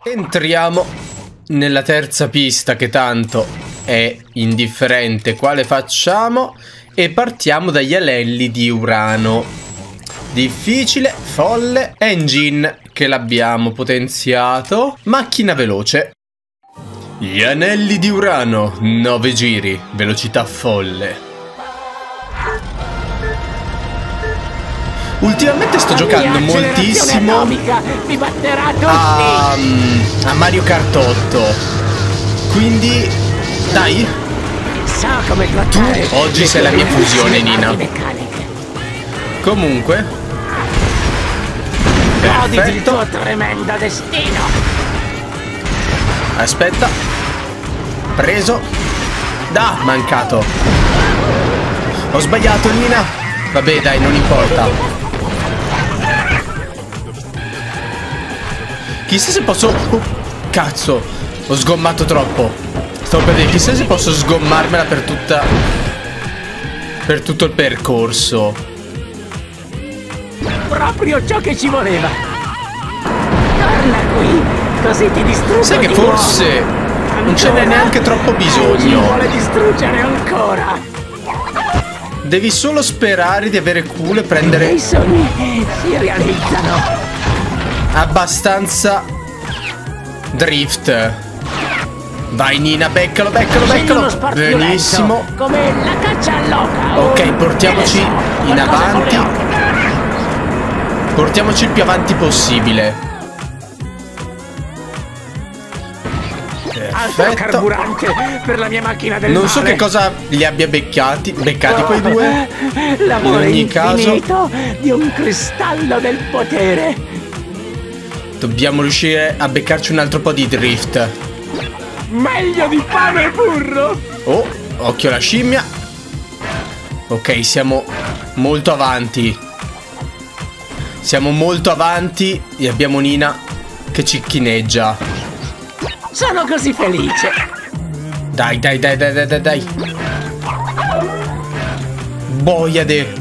Entriamo nella terza pista, che tanto è indifferente quale facciamo, e partiamo dagli anelli di Urano. Difficile, folle, engine che l'abbiamo potenziato, macchina veloce. Gli anelli di Urano, 9 giri, velocità folle. Ultimamente sto giocando moltissimo mi batterà tutti. a Mario Kart 8. Quindi dai, So come tu oggi sei la mia fusione, Nina. Comunque goditi il tuo perfetto. tremendo destino. Aspetta. Preso. Da, mancato. Ho sbagliato, Nina. Vabbè, dai, non importa. Chissà se posso... Oh, cazzo, ho sgommato troppo. Stavo per dire, chissà se posso sgommarmela per tutta... per tutto il percorso. Proprio ciò che ci voleva. Torna qui, così ti distruggo. Sai che di forse nuovo. non ce n'è neanche troppo Ci bisogno. vuole distruggere ancora. Devi solo sperare di avere culo e prendere I sogni si realizzano. abbastanza drift. Vai, Nina, beccalo, beccalo, Scegli uno beccalo. sport più Benissimo. lento, come la caccia all'oca. Ok, portiamoci in avanti. Portiamoci il più avanti possibile. Altro Perfetto. carburante per la mia macchina del Non so male. che cosa li abbia beccati quei due. L'amore In ogni caso infinito di un cristallo del potere. dobbiamo riuscire a beccarci un altro po' di drift. Meglio di pane e burro. Oh, occhio alla scimmia. Ok, siamo molto avanti. Siamo molto avanti e abbiamo Nina che cicchineggia. Sono così felice. Dai, dai, dai, dai, dai, dai, dai. Boiade.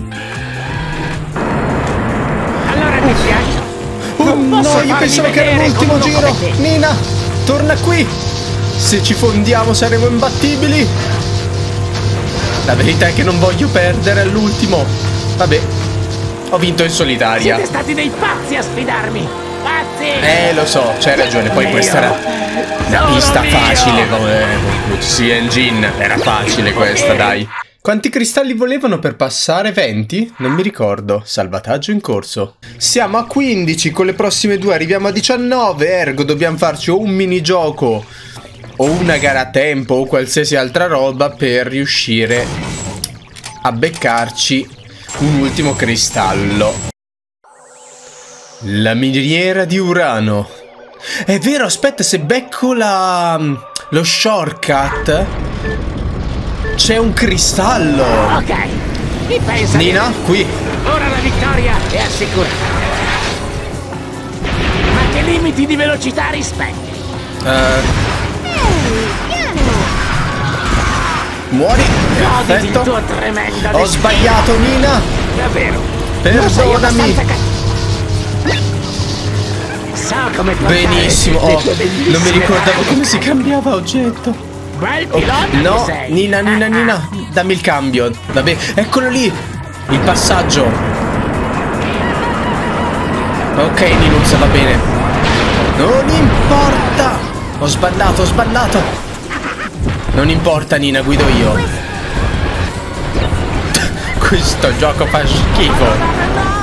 Allora mi piace. Oh no, io farmi pensavo che era vedere l'ultimo come uno giro. come te. Nina, torna qui. Se ci fondiamo saremo imbattibili. La verità è che non voglio perdere all'ultimo. Vabbè, ho vinto in solitaria. Siete stati dei pazzi a sfidarmi. Pazzi. Lo so, c'hai ragione. Poi questa era una pista facile come sì, engine. Era facile questa, dai. Quanti cristalli volevano per passare? 20? Non mi ricordo. Salvataggio in corso. Siamo a 15, con le prossime due arriviamo a 19. Ergo dobbiamo farci o un minigioco o una gara a tempo o qualsiasi altra roba per riuscire a beccarci un ultimo cristallo. La miniera di Urano. È vero, aspetta, se becco lo shortcut c'è un cristallo. Ok. Chi pensa? Nina, qui. Ora la vittoria è assicurata. Ma che limiti di velocità rispetti? Muori. Goditi il Perfetto. tuo tremendo Ho destino. sbagliato, Nina. Davvero. Non sei Perdonami. abbastanza So come portare Benissimo. le Oh, tue bellissime non mi ricordavo mani. come si cambiava oggetto. Bel Oh, pilota che no, sei. Nina, Nina, Nina, dammi il cambio. Vabbè, eccolo lì. Il passaggio. Ok, Ninuzza, va bene. Non importa. Ho sballato, ho sballato. Non importa, Nina, guido io. Questo gioco fa schifo.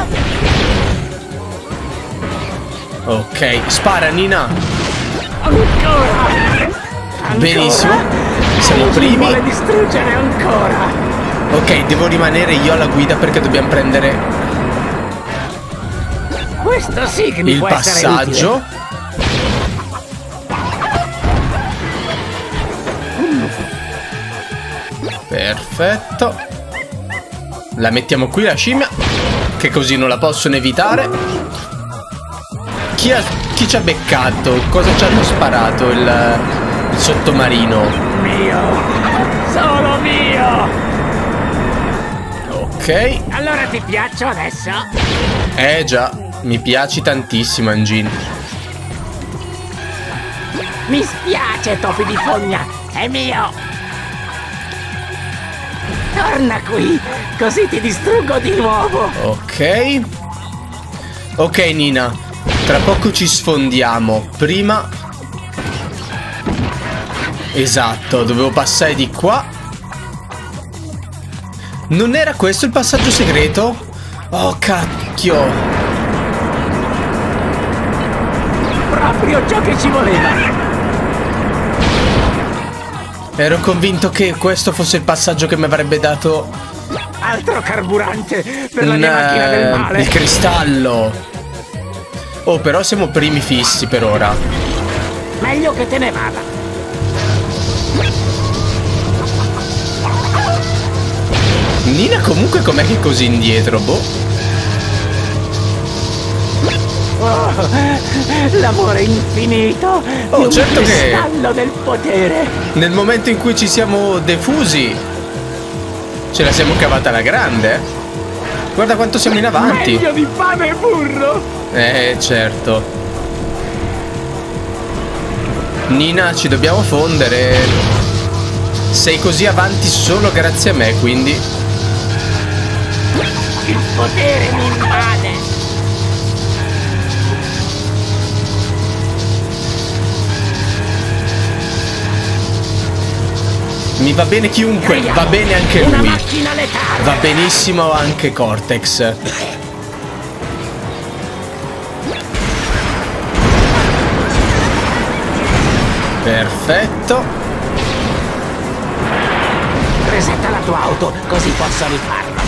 Ok, spara, Nina. Ancora. Benissimo. Siamo Ci primi. vuole distruggere ancora. Ok, devo rimanere io alla guida perché dobbiamo prendere Questo sì che mi il può essere passaggio. Perfetto. La mettiamo qui la scimmia, che così non la possono evitare. Chi ci ha beccato? Cosa ci hanno sparato? Il sottomarino. Mio. Solo mio. Ok. Allora ti piaccio adesso? Già, mi piaci tantissimo, Engine. Mi spiace, topi di fogna, è mio! Torna qui, così ti distruggo di nuovo! Ok. Ok, Nina, tra poco ci sfondiamo. Prima... Esatto, dovevo passare di qua. Non era questo il passaggio segreto? Oh, cacchio! Proprio ciò che ci voleva! Ero convinto che questo fosse il passaggio che mi avrebbe dato Altro carburante per la mia macchina del male! il cristallo. Oh, però siamo primi fissi per ora. Meglio che te ne vada! Nina comunque com'è che è così indietro, boh. Oh, l'amore infinito! Oh, di certo un che- cristallo del potere! Nel momento in cui ci siamo defusi, ce la siamo cavata alla grande, eh. Guarda quanto siamo in avanti. Meglio di pane e burro! Certo. Nina, ci dobbiamo fondere. Sei così avanti solo grazie a me, quindi... Il potere mi invade! Mi va bene chiunque, Creiamo va bene anche una lui. macchina letale! Va benissimo anche Cortex. Perfetto. Resetta la tua auto, così posso rifarlo.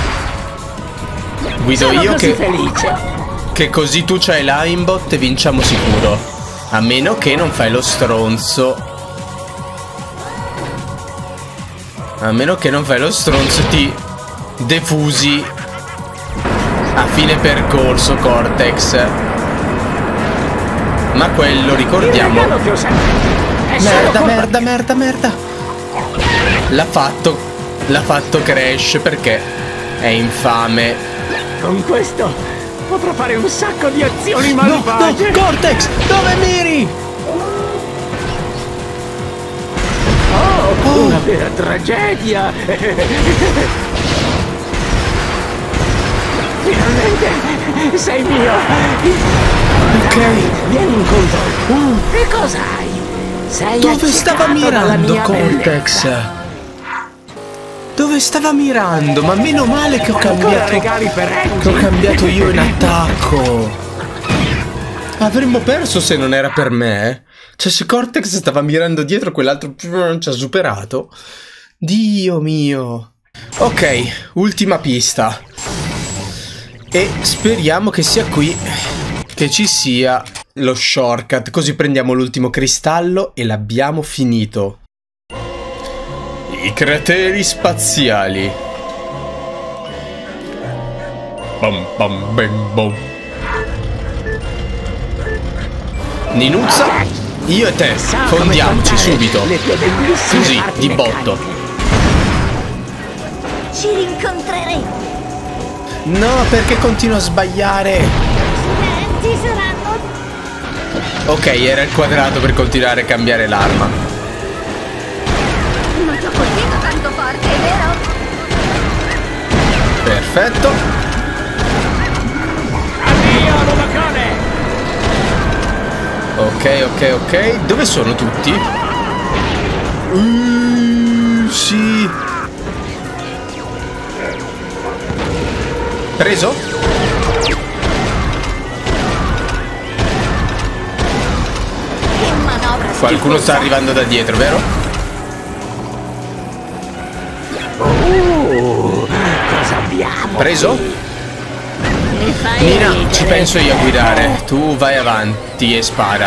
Guido Sono io così che felice. così tu c'hai l'aimbot e vinciamo sicuro. A meno che non fai lo stronzo. A meno che non fai lo stronzo e ti defusi a fine percorso, Cortex. Ma quello Il ricordiamo. regalo che ho sempre. È solo Merda, colpa merda, mia. merda, merda. L'ha fatto Crash perché è infame. Con questo potrò fare un sacco di azioni No, malvagie. no, Cortex, dove miri? Oh, una vera tragedia. Finalmente sei mio. Ok. Vieni incontro. E cosa hai? Sei Dove stava accecato dalla mirando mia Cortex? bellezza. Dove stava mirando? Ma meno male che ho Ancora cambiato. regali per Che ho Angie. cambiato io in attacco. Avremmo perso se non era per me. Cioè, se Cortex stava mirando dietro, quell'altro ci ha superato. Dio mio. Ok, ultima pista. E speriamo che sia qui che ci sia lo shortcut. Così prendiamo l'ultimo cristallo e l'abbiamo finito. I crateri spaziali. Bam bam bam bam. Ninuzza, io e te, So come fondiamoci contare subito. le tue bellissime Così, parti di meccaniche. botto. Ci rincontreremo. No, perché continuo a sbagliare? Ci saranno. Ok, era il quadrato per continuare a cambiare l'arma. Non ti ho colpito tanto forte, vero? Perfetto. Addio, Robocone! Ok, ok, ok. Dove sono tutti? Sì. Preso? Che manovra Qualcuno sta schifosa. arrivando da dietro, vero? Cosa abbiamo? Preso? Mi fai Nina, ridere. ci penso io a guidare. Tu vai avanti e spara.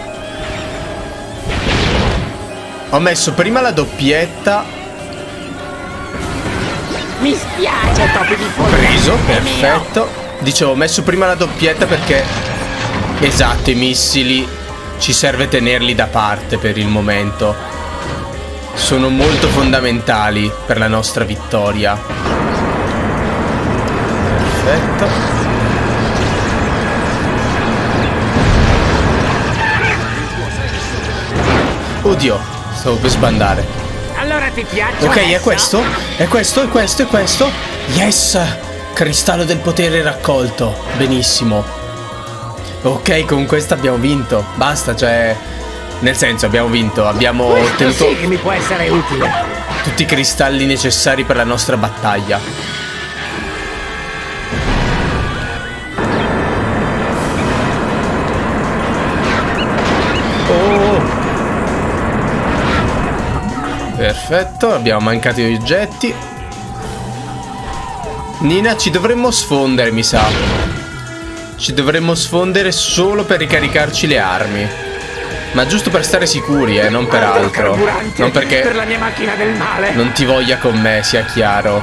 Ho messo prima la doppietta. Mi spiace, topi di foglia. Preso, È mio. perfetto. Dicevo, ho messo prima la doppietta perché... Esatto, i missili ci serve tenerli da parte per il momento. Sono molto fondamentali per la nostra vittoria. Perfetto. Oddio, stavo per sbandare. Allora ti piace? Ok, è questo? È questo, è questo, è questo? Yes! Cristallo del potere raccolto. Benissimo. Ok, con questo abbiamo vinto. Basta, cioè... Nel senso, abbiamo vinto. Abbiamo ottenuto sì che mi può essere utile. tutti i cristalli necessari per la nostra battaglia. Oh! Perfetto, abbiamo mancato gli oggetti. Nina, ci dovremmo sfondere, mi sa. Ci dovremmo sfondere solo per ricaricarci le armi. Ma giusto per stare sicuri, non per altro. Non perché per la mia macchina del male. non ti voglia con me, sia chiaro.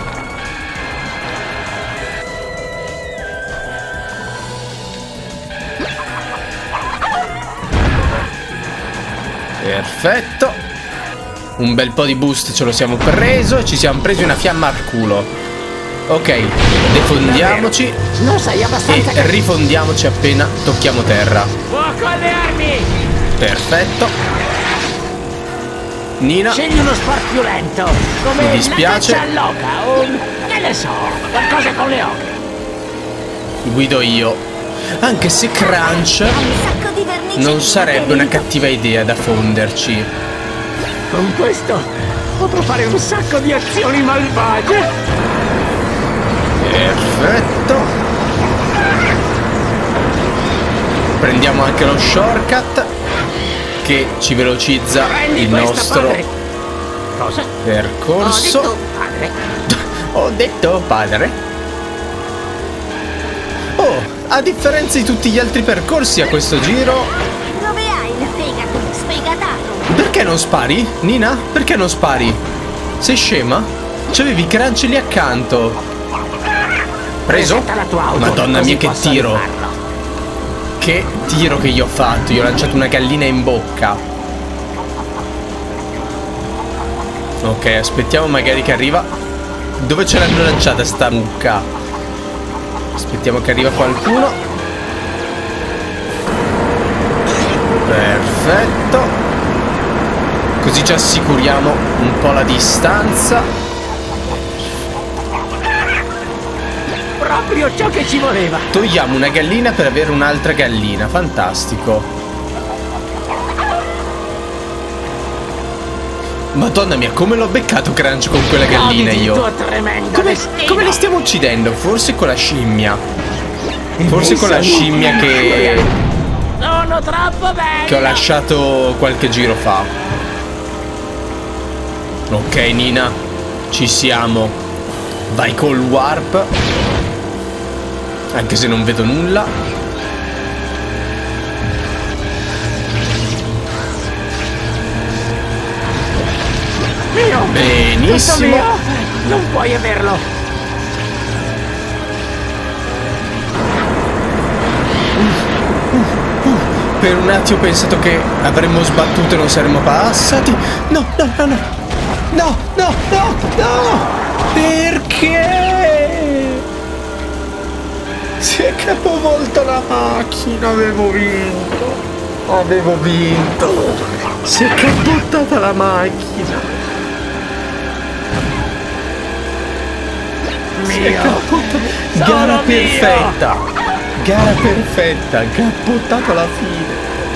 Perfetto. Un bel po' di boost ce lo siamo preso e ci siamo presi una fiamma al culo. Ok, defondiamoci Non sei abbastanza e rifondiamoci appena tocchiamo terra. Fuoco alle armi! Perfetto. Nina, Scegli uno sport più lento, come Mi dispiace. la caccia all'oca o, che ne so, qualcosa con le oche. guido io. Anche se Crunch Hai un sacco di vernice non di sarebbe una ferito. cattiva idea da fonderci. Con questo potrò fare un sacco di azioni malvagie. Perfetto. Prendiamo anche lo shortcut che ci velocizza Prendi il questa, nostro padre. Cosa? percorso. Ho detto, Padre? Ho detto padre. Oh, a differenza di tutti gli altri percorsi a questo giro, dove hai il fegato sfegatato? perché non spari? Nina, perché non spari? Sei scema? C'avevi i Crunch lì accanto. Preso? Resetta la tua auto, Madonna così mia, che posso tiro. rifarlo. Che tiro che gli ho fatto. Gli ho lanciato una gallina in bocca. Ok, aspettiamo magari che arriva. Dove ce l'hanno lanciata sta mucca? Aspettiamo che arriva qualcuno. Perfetto. Così ci assicuriamo un po' la distanza. Proprio ciò che ci voleva. Togliamo una gallina per avere un'altra gallina. Fantastico. Madonna mia, come l'ho beccato Crunch con quella gallina Goditi il io. tuo tremendo destino. Come li stiamo uccidendo? Forse con la scimmia. Forse con la scimmia che Sono troppo bello. ho lasciato qualche giro fa. Ok Nina, ci siamo. Vai col warp. Anche se non vedo nulla. Mio. Benissimo. Tutto mio. Non puoi averlo. Per un attimo ho pensato che avremmo sbattuto e non saremmo passati. No, no, no, no. No, no, no, no. Perché? Si è capovolta la macchina, avevo vinto. Avevo vinto. Si è capottata la macchina. Si è capottata. Gara Sono mio. perfetta. Gara perfetta. Cappottato alla fine.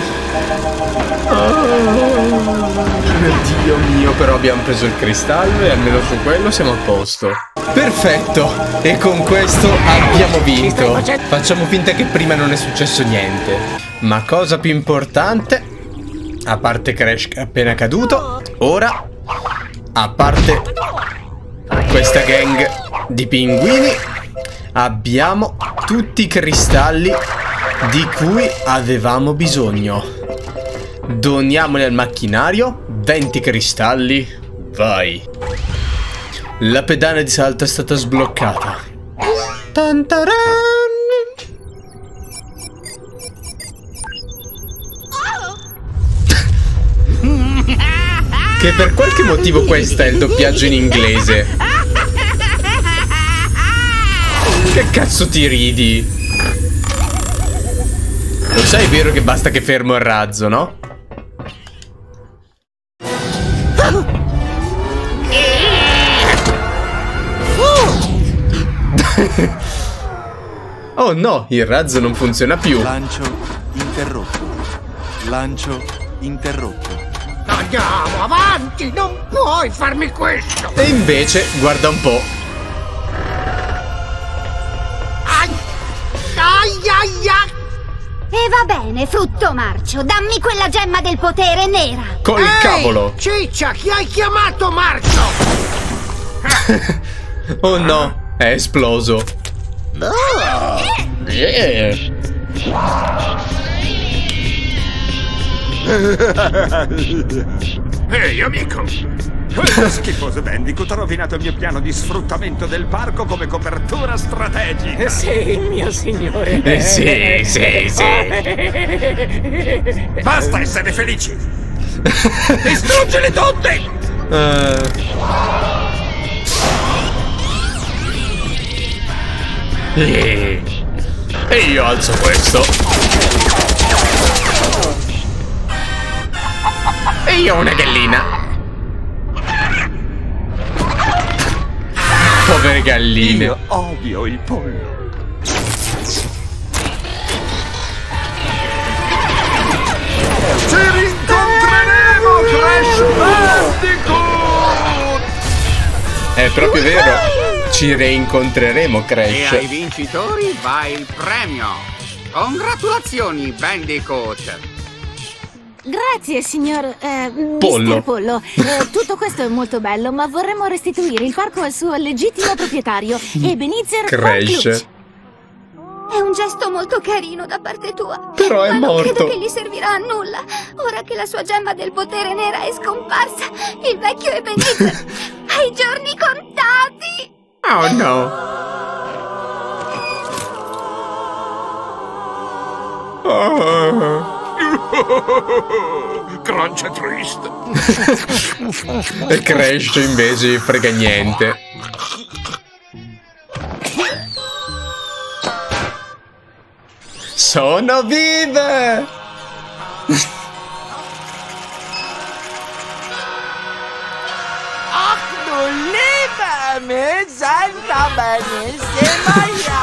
Oh, Dio mio, però abbiamo preso il cristallo e almeno su quello siamo a posto. Perfetto. E con questo abbiamo vinto. Facciamo finta che prima non è successo niente. Ma cosa più importante, a parte Crash appena caduto, ora, a parte questa gang di pinguini, abbiamo tutti i cristalli di cui avevamo bisogno. Doniamoli al macchinario. 20 cristalli. Vai. La pedana di salto è stata sbloccata. Tantaran. Che per qualche motivo questo è il doppiaggio in inglese. Che cazzo ti ridi? Lo sai, è vero che basta che fermo il razzo, no? Oh no, il razzo non funziona più. Lancio interrotto. Lancio interrotto. Andiamo avanti, non puoi farmi questo. E invece, guarda un po'. Ai, ai, ai, ai. E va bene, frutto marcio, dammi quella gemma del potere nera. Col cavolo. Ciccia, chi hai chiamato marcio? Oh no, è esploso. Ehi, amico! Quello schifoso Bandicoot ha rovinato il mio piano di sfruttamento del parco come copertura strategica. Sì, mio signore. Sì. Basta essere felici! Distruggili tutti! E io alzo questo. E io ho una gallina. Povere galline. Io odio il pollo. Ci rincontreremo, Crash Bandicoot! È proprio vero. Ci reincontreremo, E ai Crash. vincitori va il premio. Congratulazioni, Bandicoot. Grazie, signor Pollo. Mister Pollo. Tutto questo è molto bello, ma vorremmo restituire il parco al suo legittimo proprietario, Ebenezer von Crash. Kluch. È un gesto molto carino da parte tua. Però è ma non morto. credo che gli servirà a nulla. Ora che la sua gemma del potere nera è scomparsa, il vecchio Ebenezer ha i giorni contati. Oh no. Crunch è triste. E Crash invece frega niente. Sono vive! Ach du lieber Himmel, Santa benissima.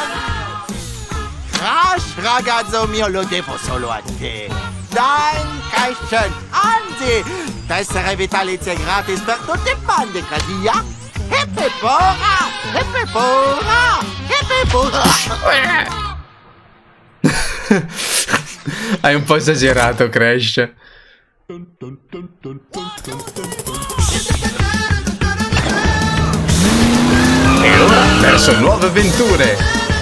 Crash, ragazzo mio, lo devo solo a te. Dankeschön. Anzi, tessere vitalizie gratis per tutti i bandi, così, ja? Hippe pora, hippe pora, hippe pora. Hai un po' esagerato, Crash. E ora verso nuove avventure.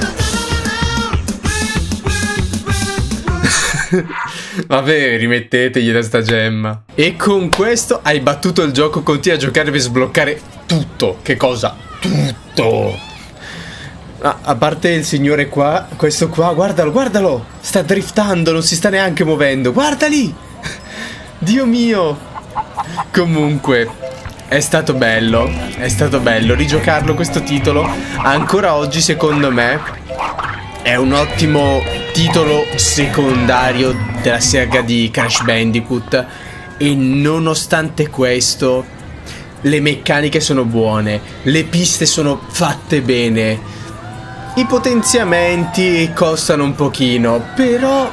Vabbè, rimettetegli da sta gemma. E con questo hai battuto il gioco. Continua a giocare per sbloccare tutto. Che cosa? Tutto. A parte il signore qua, questo qua, guardalo, guardalo. Sta driftando, non si sta neanche muovendo. Guarda lì. Dio mio. Comunque, è stato bello rigiocarlo questo titolo. Ancora oggi, secondo me, è un ottimo titolo secondario della saga di Crash Bandicoot. E nonostante questo, le meccaniche sono buone, le piste sono fatte bene, i potenziamenti costano un pochino, però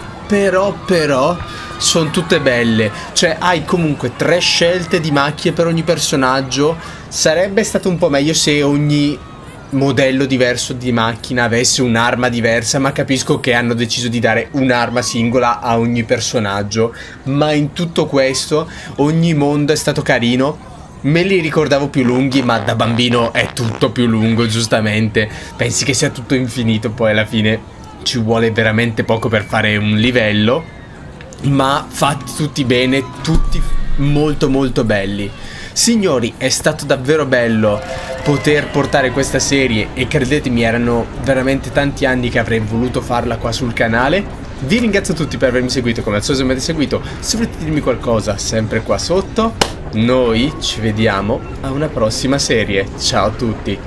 sono tutte belle. Cioè hai comunque 3 scelte di macchie per ogni personaggio. Sarebbe stato un po' meglio se ogni modello diverso di macchina avesse un'arma diversa, ma capisco che hanno deciso di dare un'arma singola a ogni personaggio. Ma in tutto questo ogni mondo è stato carino. Me li ricordavo più lunghi, ma da bambino è tutto più lungo, giustamente. Pensi che sia tutto infinito, poi alla fine ci vuole veramente poco per fare un livello. Ma fatti tutti bene, tutti molto molto belli. Signori, è stato davvero bello poter portare questa serie e credetemi, erano veramente tanti anni che avrei voluto farla qua sul canale. Vi ringrazio tutti per avermi seguito, come al solito mi avete seguito. Se volete dirmi qualcosa, sempre qua sotto. Noi ci vediamo a una prossima serie. Ciao a tutti.